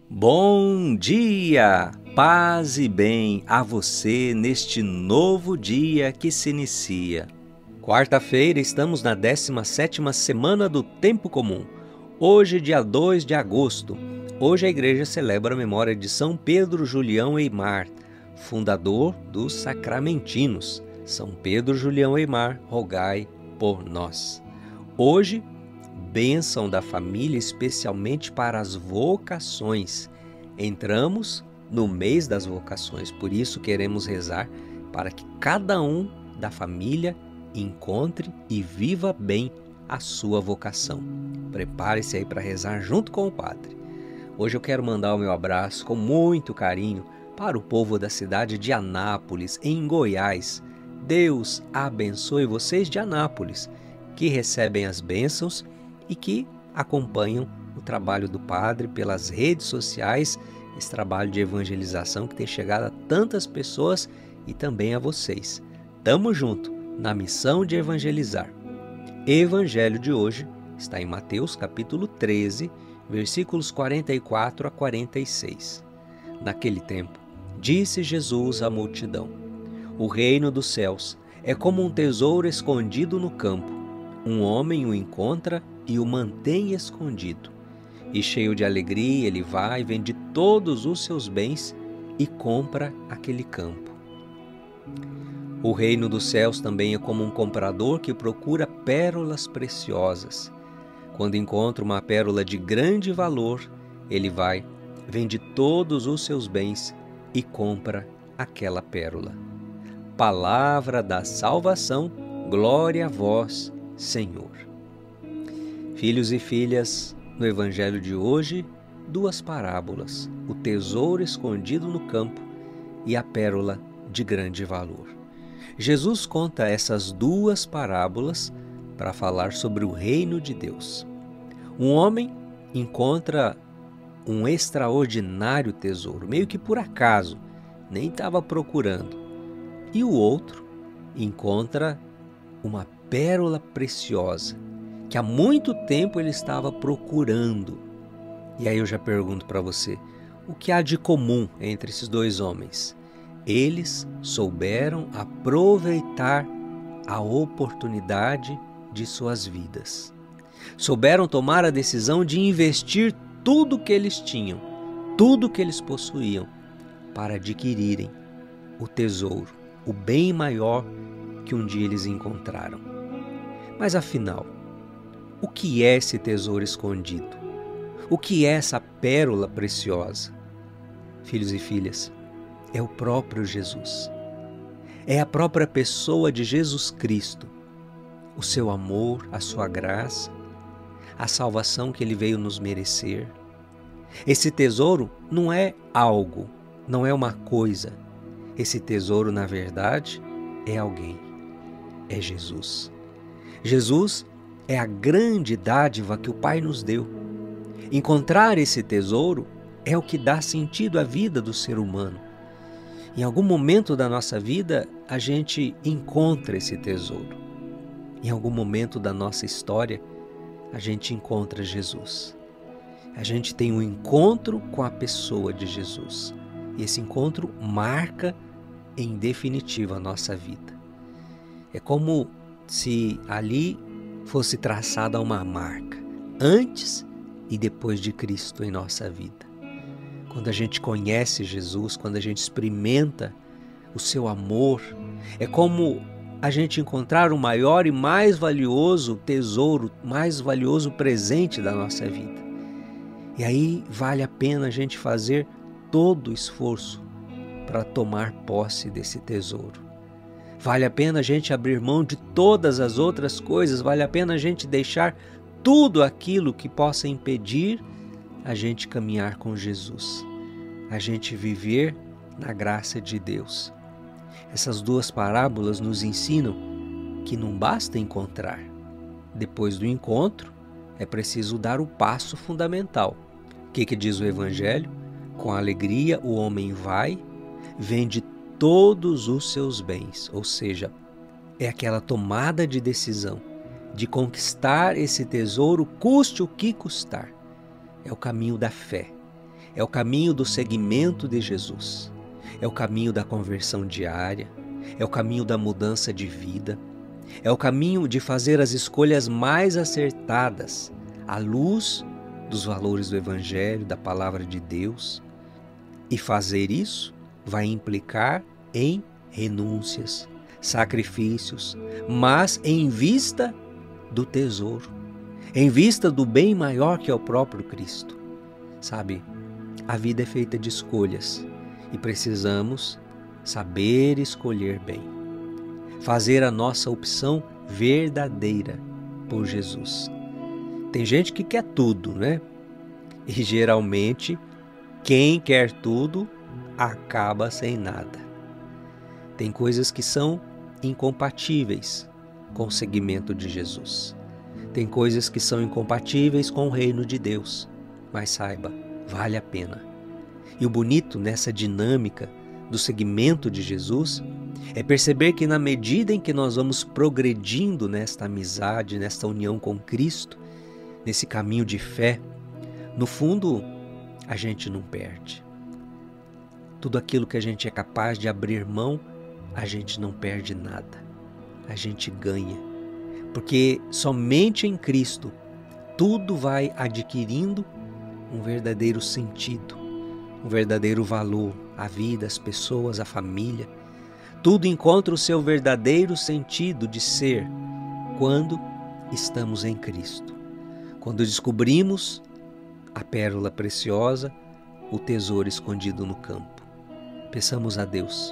Bom dia, paz e bem a você neste novo dia que se inicia. Quarta-feira, estamos na 17ª semana do Tempo Comum. Hoje, dia 2 de agosto. Hoje a igreja celebra a memória de São Pedro Julião Eymar, fundador dos Sacramentinos. São Pedro Julião Eymar, rogai por nós. Hoje, bênção da família, especialmente para as vocações. Entramos no mês das vocações, por isso queremos rezar para que cada um da família encontre e viva bem a sua vocação. Prepare-se aí para rezar junto com o Padre. Hoje eu quero mandar o meu abraço com muito carinho para o povo da cidade de Anápolis, em Goiás. Deus abençoe vocês de Anápolis, que recebem as bênçãos e que acompanham o trabalho do Padre pelas redes sociais, esse trabalho de evangelização que tem chegado a tantas pessoas e também a vocês. Tamo junto na missão de evangelizar. Evangelho de hoje está em Mateus capítulo 13, versículos 44 a 46. Naquele tempo, disse Jesus à multidão: O reino dos céus é como um tesouro escondido no campo. Um homem o encontra e o mantém escondido. E cheio de alegria, ele vai, vende todos os seus bens e compra aquele campo. O reino dos céus também é como um comprador que procura pérolas preciosas. Quando encontra uma pérola de grande valor, ele vai, vende todos os seus bens e compra aquela pérola. Palavra da salvação, glória a vós, Senhor. Filhos e filhas, no Evangelho de hoje, duas parábolas: o tesouro escondido no campo e a pérola de grande valor. Jesus conta essas duas parábolas para falar sobre o reino de Deus. Um homem encontra um extraordinário tesouro, meio que por acaso, nem estava procurando. E o outro encontra uma pérola preciosa, que há muito tempo ele estava procurando. E aí eu já pergunto para você, o que há de comum entre esses dois homens? Eles souberam aproveitar a oportunidade de suas vidas. Souberam tomar a decisão de investir tudo que eles tinham, tudo que eles possuíam, para adquirirem o tesouro, o bem maior que um dia eles encontraram. Mas afinal, o que é esse tesouro escondido? O que é essa pérola preciosa? Filhos e filhas, é o próprio Jesus. É a própria pessoa de Jesus Cristo. O seu amor, a sua graça, a salvação que ele veio nos merecer. Esse tesouro não é algo, não é uma coisa. Esse tesouro, na verdade, é alguém. É Jesus. Jesus é a grande dádiva que o Pai nos deu. Encontrar esse tesouro é o que dá sentido à vida do ser humano. Em algum momento da nossa vida, a gente encontra esse tesouro. Em algum momento da nossa história, a gente encontra Jesus. A gente tem um encontro com a pessoa de Jesus. E esse encontro marca, em definitiva, a nossa vida. É como se ali fosse traçada uma marca, antes e depois de Cristo em nossa vida. Quando a gente conhece Jesus, quando a gente experimenta o seu amor, é como a gente encontrar o maior e mais valioso tesouro, mais valioso presente da nossa vida. E aí vale a pena a gente fazer todo o esforço para tomar posse desse tesouro. Vale a pena a gente abrir mão de todas as outras coisas, vale a pena a gente deixar tudo aquilo que possa impedir a gente caminhar com Jesus, a gente viver na graça de Deus. Essas duas parábolas nos ensinam que não basta encontrar. Depois do encontro, é preciso dar o passo fundamental. O que diz o Evangelho? Com alegria o homem vai, vende todos os seus bens, ou seja, é aquela tomada de decisão de conquistar esse tesouro, custe o que custar. É o caminho da fé. É o caminho do seguimento de Jesus. É o caminho da conversão diária. É o caminho da mudança de vida. É o caminho de fazer as escolhas mais acertadas à luz dos valores do Evangelho, da Palavra de Deus. E fazer isso vai implicar em renúncias, sacrifícios, mas em vista do tesouro, em vista do bem maior que é o próprio Cristo. Sabe, a vida é feita de escolhas e precisamos saber escolher bem, fazer a nossa opção verdadeira por Jesus. Tem gente que quer tudo, né? E geralmente quem quer tudo acaba sem nada. Tem coisas que são incompatíveis com o seguimento de Jesus. Tem coisas que são incompatíveis com o reino de Deus. Mas saiba, vale a pena. E o bonito nessa dinâmica do seguimento de Jesus é perceber que na medida em que nós vamos progredindo nesta amizade, nesta união com Cristo, nesse caminho de fé, no fundo, a gente não perde. Tudo aquilo que a gente é capaz de abrir mão, a gente não perde nada. A gente ganha. Porque somente em Cristo tudo vai adquirindo um verdadeiro sentido, um verdadeiro valor. A vida, as pessoas, a família. Tudo encontra o seu verdadeiro sentido de ser quando estamos em Cristo. Quando descobrimos a pérola preciosa, o tesouro escondido no campo. Peçamos a Deus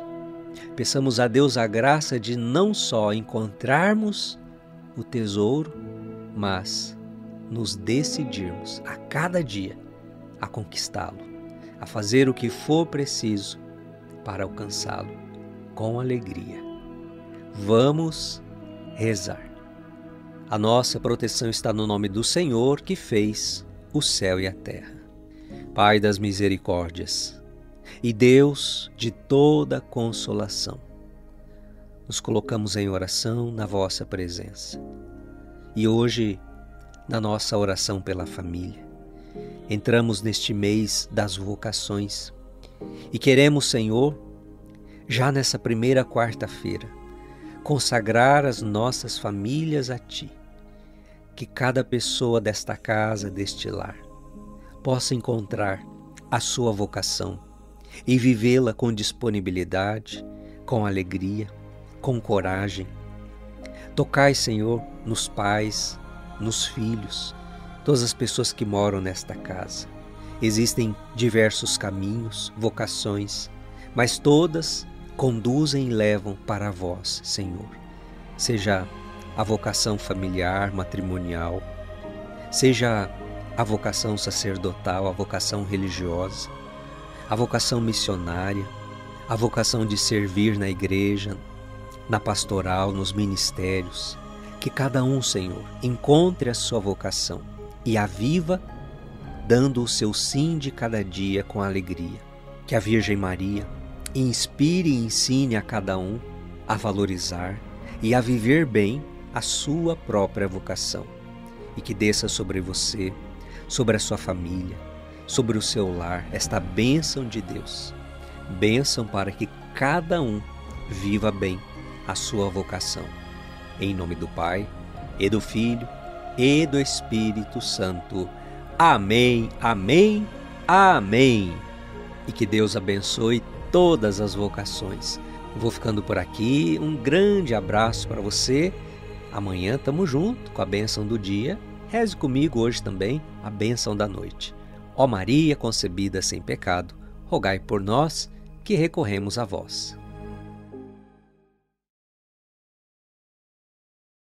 a graça de não só encontrarmos o tesouro, mas nos decidirmos a cada dia a conquistá-lo, a fazer o que for preciso para alcançá-lo com alegria. Vamos rezar. A nossa proteção está no nome do Senhor que fez o céu e a terra. Pai das misericórdias e Deus de toda consolação, nos colocamos em oração na vossa presença. E hoje, na nossa oração pela família, entramos neste mês das vocações e queremos, Senhor, já nessa primeira quarta-feira, consagrar as nossas famílias a Ti. Que cada pessoa desta casa, deste lar, possa encontrar a sua vocação e vivê-la com disponibilidade, com alegria, com coragem. Tocai, Senhor, nos pais, nos filhos, todas as pessoas que moram nesta casa. Existem diversos caminhos, vocações, mas todas conduzem e levam para vós, Senhor. Seja a vocação familiar, matrimonial, seja a vocação sacerdotal, a vocação religiosa, a vocação missionária, a vocação de servir na igreja, na pastoral, nos ministérios. Que cada um, Senhor, encontre a sua vocação e a viva, dando o seu sim de cada dia com alegria. Que a Virgem Maria inspire e ensine a cada um a valorizar e a viver bem a sua própria vocação. E que desça sobre você, sobre a sua família, sobre o seu lar, esta bênção de Deus. Bênção para que cada um viva bem a sua vocação. Em nome do Pai, e do Filho, e do Espírito Santo. Amém, amém, amém. E que Deus abençoe todas as vocações. Vou ficando por aqui. Um grande abraço para você. Amanhã estamos juntos com a bênção do dia. Reze comigo hoje também a bênção da noite. Ó Maria concebida sem pecado, rogai por nós que recorremos a vós.